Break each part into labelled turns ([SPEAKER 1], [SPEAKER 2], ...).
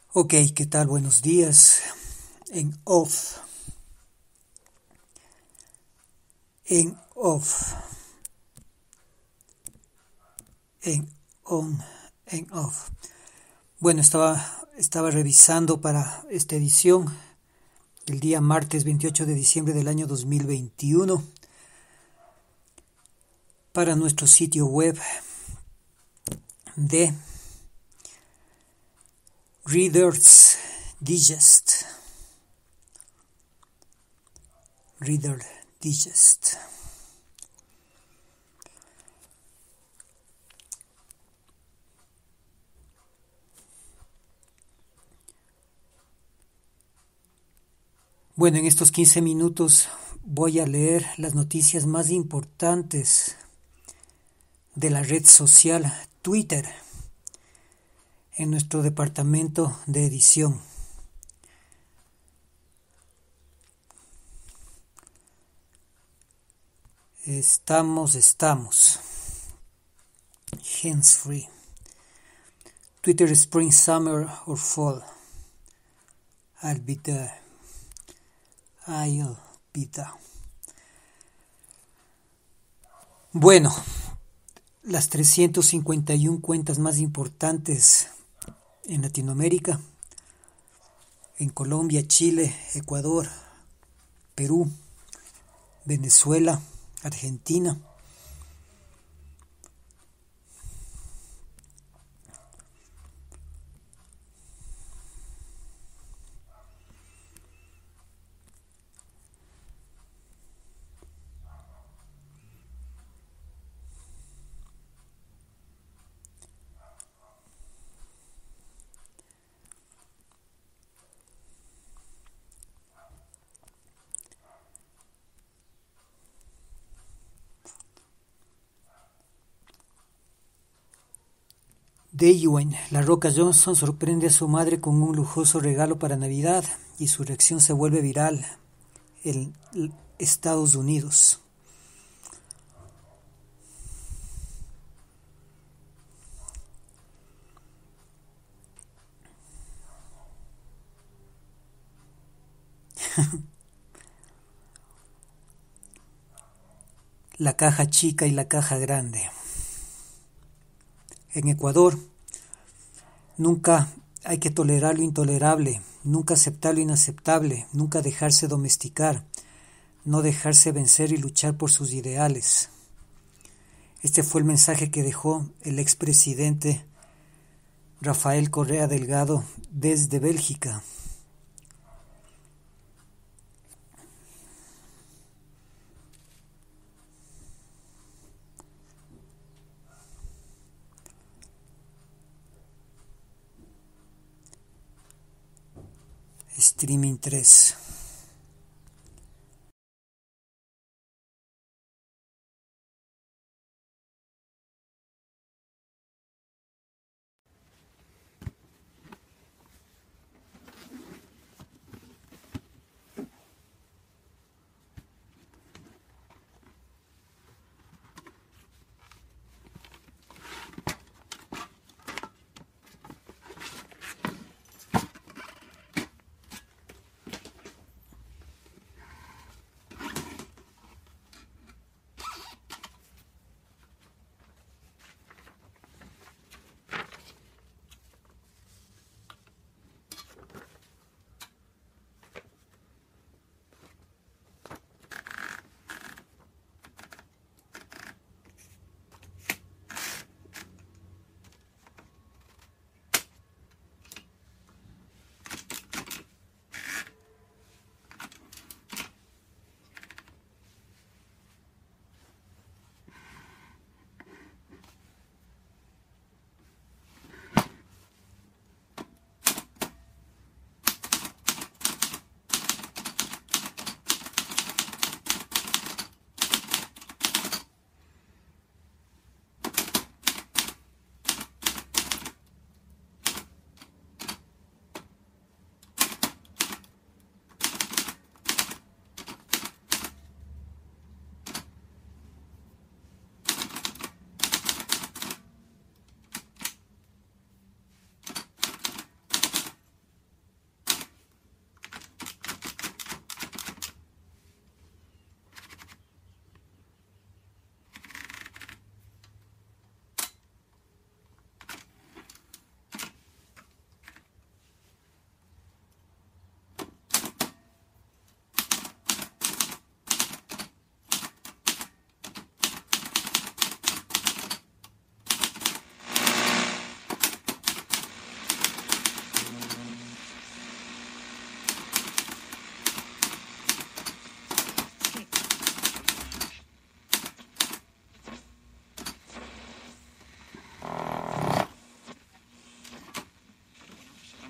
[SPEAKER 1] Ok, ¿qué tal? Buenos días. En off, en off, en on, en off. Bueno, estaba revisando para esta edición el día martes 28 de diciembre del año 2021 para nuestro sitio web de Reader's Digest. Reader Digest. Bueno, en estos 15 minutos voy a leer las noticias más importantes de la red social Twitter en nuestro departamento de edición. Estamos. Hands free. Twitter Spring, Summer or Fall. I'll be there. I'll be there. Bueno, las 351 cuentas más importantes en Latinoamérica, en Colombia, Chile, Ecuador, Perú, Venezuela, Argentina. Dwayne La Roca Johnson sorprende a su madre con un lujoso regalo para Navidad y su reacción se vuelve viral en Estados Unidos. La caja chica y la caja grande. En Ecuador, nunca hay que tolerar lo intolerable, nunca aceptar lo inaceptable, nunca dejarse domesticar, no dejarse vencer y luchar por sus ideales. Este fue el mensaje que dejó el expresidente Rafael Correa Delgado desde Bélgica. Streaming 3.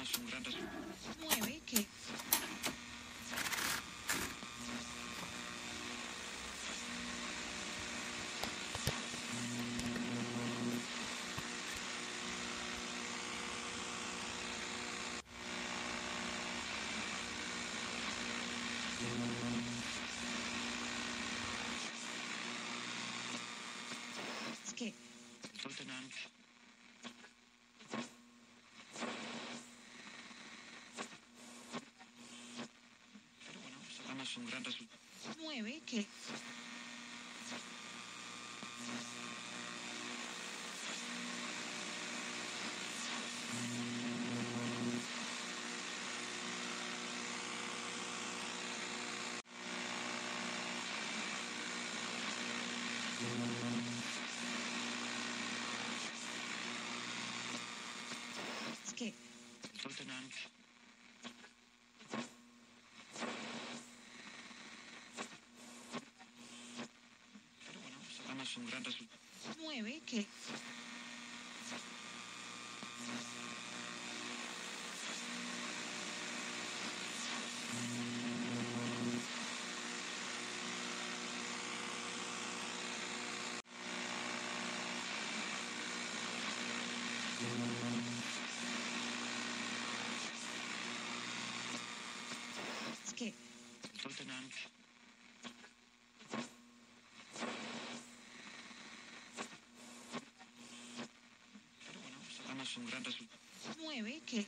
[SPEAKER 2] 9 que que
[SPEAKER 3] Un gran resultado.
[SPEAKER 2] 9 que que
[SPEAKER 3] Lieutenant. Pero bueno, sacamos un gran resultado.
[SPEAKER 2] 9 que que
[SPEAKER 3] Lieutenant. Pero bueno, sacamos un gran resultado.
[SPEAKER 2] 9 que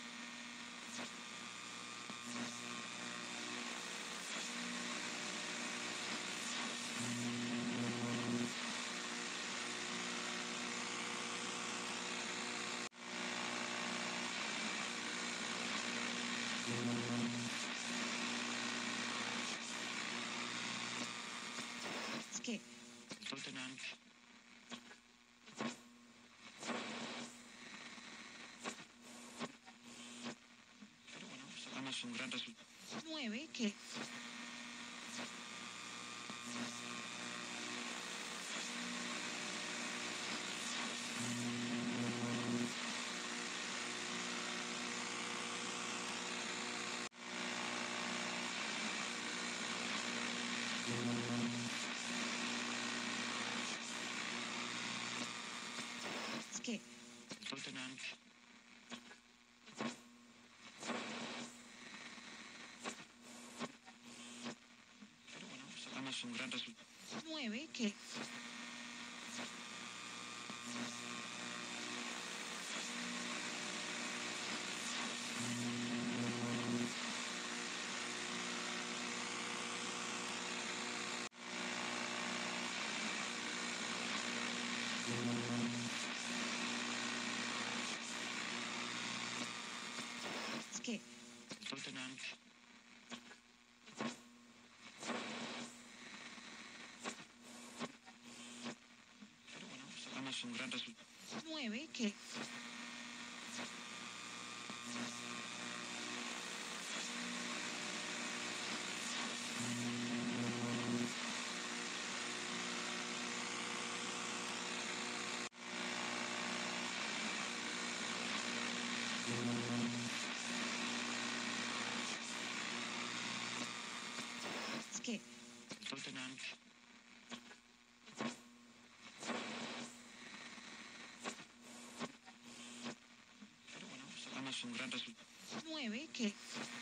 [SPEAKER 2] que
[SPEAKER 3] Lieutenant. Pero bueno, sacamos un gran resultado.
[SPEAKER 2] 9 que que
[SPEAKER 3] Lieutenant. Pero bueno, sacamos un gran resultado.
[SPEAKER 2] 9 que que
[SPEAKER 3] Lieutenant. Pero bueno, sacamos un gran resultado.
[SPEAKER 2] 9 que que
[SPEAKER 3] Lieutenant. Pero bueno, sacamos un gran resultado.
[SPEAKER 2] 9 que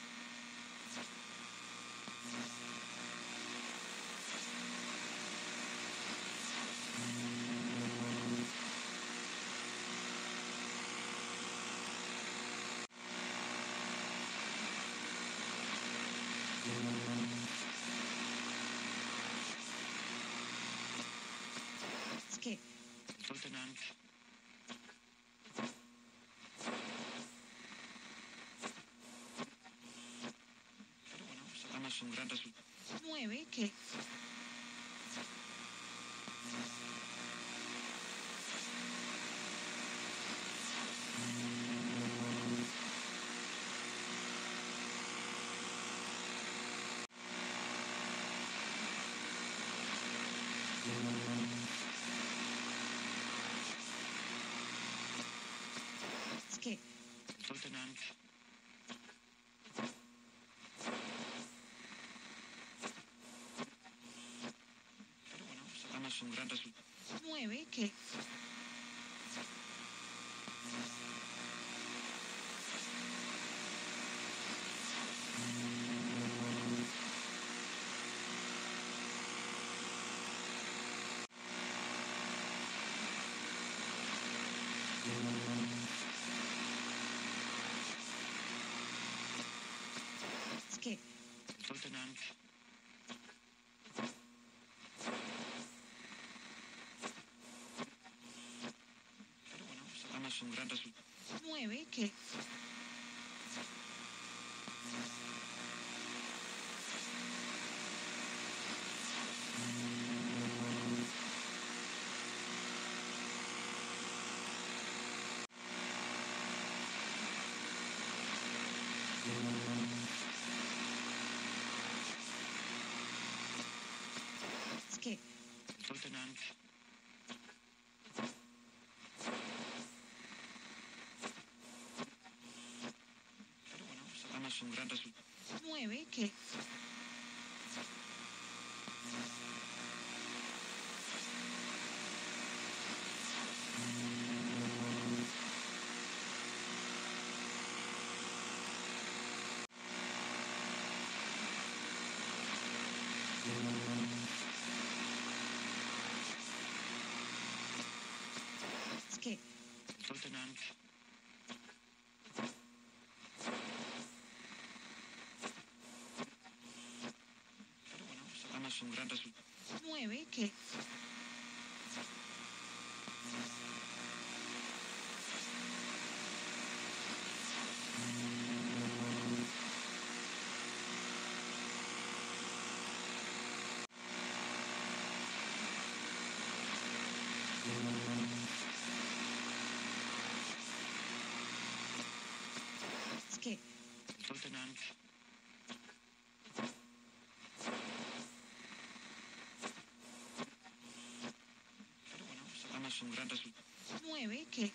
[SPEAKER 2] que
[SPEAKER 3] Lieutenant. Pero bueno, sacamos un gran resultado.
[SPEAKER 2] 9 que que
[SPEAKER 3] Lieutenant.
[SPEAKER 2] 9 que es que
[SPEAKER 3] Lieutenant. Pero bueno, sacamos un gran resultado.
[SPEAKER 2] 9 que es que
[SPEAKER 3] Lieutenant. Pero bueno, sacamos un gran resultado.
[SPEAKER 2] 9 que es que
[SPEAKER 3] Lieutenant. Pero bueno, sacamos un gran resultado.
[SPEAKER 2] 9 que es que
[SPEAKER 3] Lieutenant. Pero bueno, sacamos un gran resultado.
[SPEAKER 2] 9 que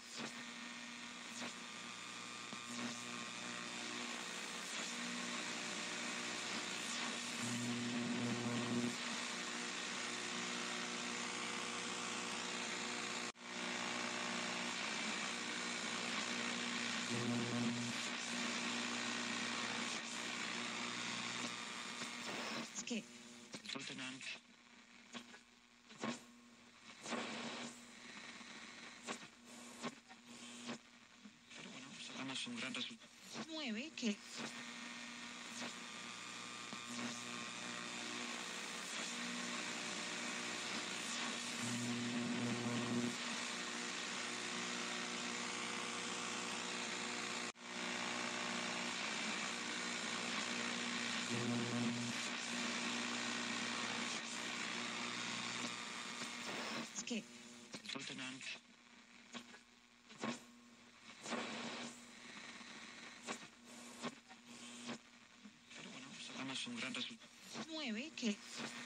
[SPEAKER 2] es que
[SPEAKER 3] Lieutenant. Pero bueno, sacamos un gran resultado.
[SPEAKER 2] 9 que es que
[SPEAKER 3] Lieutenant. Pero bueno, sacamos un gran resultado.
[SPEAKER 2] 9 que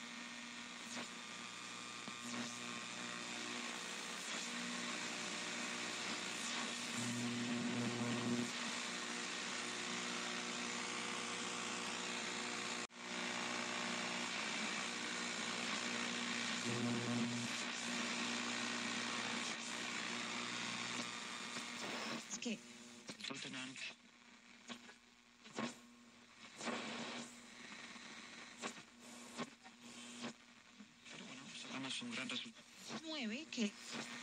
[SPEAKER 2] es que
[SPEAKER 3] Lieutenant. Pero bueno, sacamos un gran resultado.
[SPEAKER 2] 9 que